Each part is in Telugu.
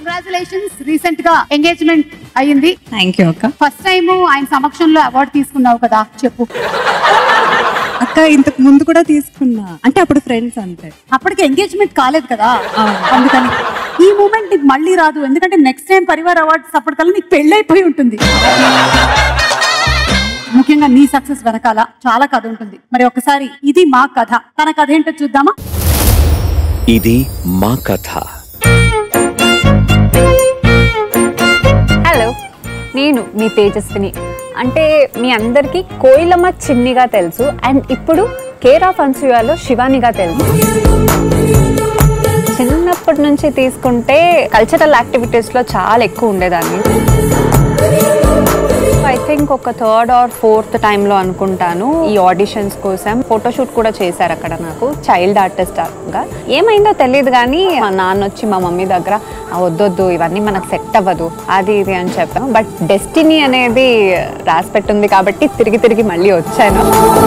కంగ్రాచులేషన్స్, రీసెంట్ గా ఎంగేజ్మెంట్ అయ్యింది. థ్యాంక్ యూ అక్క. ఫస్ట్ టైం ఆయన సమక్షంలో అవార్డు తీసుకున్నావు కదా, చెప్పు. అక్క ఇంతకు ముందు కూడా తీసుకున్నా, అంటే అప్పుడు ఫ్రెండ్స్ అంతే, అప్పటికి ఎంగేజ్మెంట్ కాలేదు కదా, అందుకని ఈ మూమెంట్ నీకు మళ్ళీ రాదు. ఎందుకంటే నెక్స్ట్ టైం పరివార్ అవార్డ్స్ అప్పటికల్లా నీకు పెళ్ళైపోయి ఉంటుంది. ముఖ్యంగా నీ సక్సెస్ వెనకాల చాలా కథ ఉంటుంది. మరి ఒకసారి ఇది మా కథ, తన కథ ఏంటో చూద్దామా? ఇది మా కథ. హలో, నేను మీ తేజస్విని. అంటే మీ అందరికీ కోయిలమ్మ చిన్నిగా తెలుసు, అండ్ ఇప్పుడు కేర్ ఆఫ్ అన్సూయాలో శివానిగా తెలుసు. చిన్నప్పటి నుంచి తీసుకుంటే కల్చరల్ యాక్టివిటీస్లో చాలా ఎక్కువ ఉండేదాన్ని. ఐ థింక్ ఒక 3rd or 4th టైంలో అనుకుంటాను ఈ ఆడిషన్స్ కోసం ఫోటోషూట్ కూడా చేశారు అక్కడ. నాకు చైల్డ్ ఆర్టిస్ట్గా ఏమైందో తెలియదు కానీ మా నాన్న వచ్చి మా మమ్మీ దగ్గర వద్దొద్దు ఇవన్నీ మనకు సెట్ అవ్వదు అది ఇది అని చెప్పాను. బట్ డెస్టినీ అనేది రాసి పెట్టుంది కాబట్టి తిరిగి తిరిగి మళ్ళీ వచ్చాను.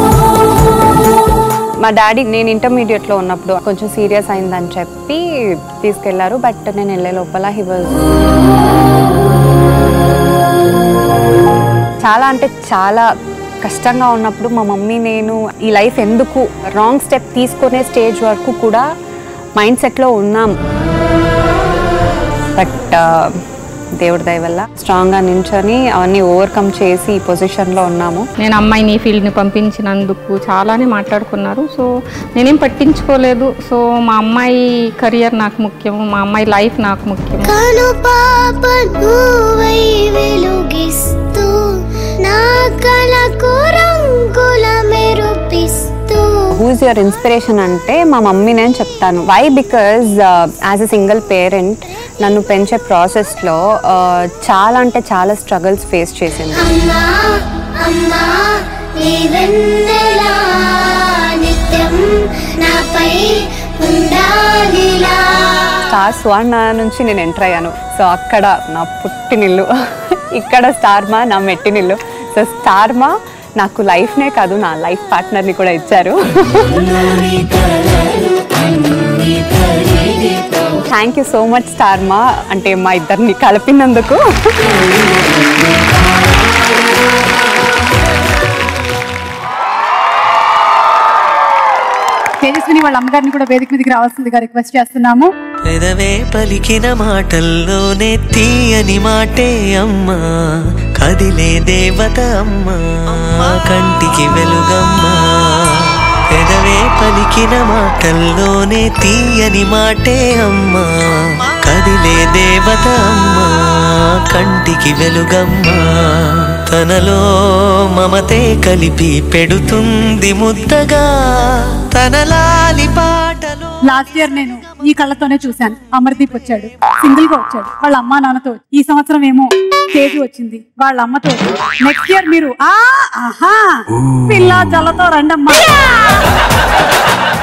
మా డాడీ నేను ఇంటర్మీడియట్లో ఉన్నప్పుడు కొంచెం సీరియస్ అయిందని చెప్పి తీసుకెళ్లారు. బట్ నేను వెళ్ళే లోపల హీ వాజ్ చాలా అంటే చాలా కష్టంగా ఉన్నప్పుడు మా మమ్మీ నేను ఈ లైఫ్ ఎందుకు రాంగ్ స్టెప్ తీసుకునే స్టేజ్ వరకు కూడా మైండ్ సెట్లో ఉన్నాం. బట్ దేవుడి దయ వల్ల స్ట్రాంగ్గా నించొని అవన్నీ ఓవర్కమ్ చేసి ఈ పొజిషన్లో ఉన్నాము. నేను అమ్మాయిని ఈ ఫీల్డ్ని పంపించినందుకు చాలానే మాట్లాడుకున్నారు. సో నేనేం పట్టించుకోలేదు. సో మా అమ్మాయి కెరియర్ నాకు ముఖ్యం, మా అమ్మాయి లైఫ్ నాకు ముఖ్యం. హూ ఇస్ యువర్ ఇన్స్పిరేషన్ అంటే మా మమ్మీ నేను చెప్తాను. Why? Because as a single parent నన్ను పెంచే ప్రాసెస్లో చాలా అంటే చాలా స్ట్రగుల్స్ ఫేస్ చేసింది. స్టార్ స్వాన్ నుంచి నేను ఎంటర్ అయ్యాను. సో అక్కడ నా పుట్టినిల్లు, ఇక్కడ స్టార్ మా నా మెట్టినిల్లు. సో స్టార్ మా నాకు లైఫ్నే కాదు నా లైఫ్ పార్ట్నర్ని కూడా ఇచ్చారు. Thank you so much star Maa, అంటే మా ఇద్దరిని కలిపినందుకు. తేజస్విని వాళ్ళ అమ్మగారిని కూడా వేదిక మీదకి రావాల్సిందిగా రిక్వెస్ట్ చేస్తున్నాము. పెదవే పలికిన మాటల్లోనే తీయని మాటే అమ్మా, కదిలే దేవత అమ్మా, కంటికి వెలుగమ్మా. పెదవే పలికిన మాటల్లోనే తీయని మాటే అమ్మా, కదిలే దేవత అమ్మా, కంటికి వెలుగమ్మా. తనలో మమతే కలిపి పెడుతుంది ముద్దగా తన లాలి పాటలో. లాస్ట్ ఇయర్ నేను ఈ కళ్ళతోనే చూశాను. అమర్దీప్ వచ్చాడు, సింగిల్ గా వచ్చాడు వాళ్ళ అమ్మా నాన్నతో. ఈ సంవత్సరం ఏమో తేజు వచ్చింది వాళ్ళ అమ్మతో. నెక్స్ట్ ఇయర్ మీరు పిల్ల జల్లతో రండమ్మా.